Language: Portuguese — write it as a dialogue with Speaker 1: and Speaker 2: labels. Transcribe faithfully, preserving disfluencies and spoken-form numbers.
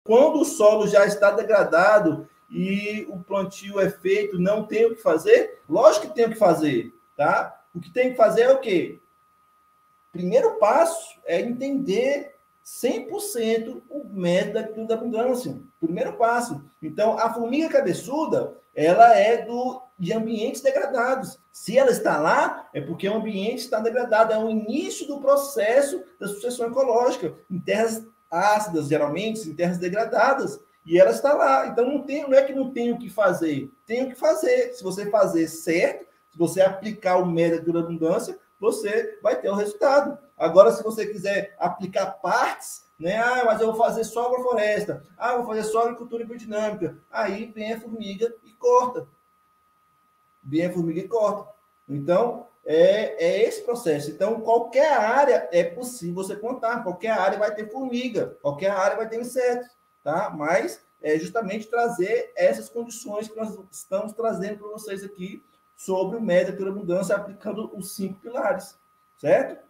Speaker 1: quando o solo já está degradado e o plantio é feito, não tem o que fazer? Lógico que tem o que fazer, tá? O que tem que fazer é o quê? Primeiro passo é entender cem por cento o método da agricultura da abundância. Primeiro passo. Então, a formiga cabeçuda, ela é do, de ambientes degradados. Se ela está lá, é porque o ambiente está degradado. É o início do processo da sucessão ecológica. Em terras ácidas, geralmente, em terras degradadas. E ela está lá. Então, não, tem, não é que não tem o que fazer. Tem o que fazer. Se você fazer certo, se você aplicar o método da abundância, você vai ter o resultado. Agora, se você quiser aplicar partes, né? Ah, mas eu vou fazer só agrofloresta. Ah, vou fazer só agricultura biodinâmica. Aí vem a formiga e corta. Vem a formiga e corta. Então, é, é esse processo. Então, qualquer área é possível você plantar. Qualquer área vai ter formiga. Qualquer área vai ter insetos. Tá? Mas é justamente trazer essas condições que nós estamos trazendo para vocês aqui sobre o método da abundância, aplicando os cinco pilares, certo?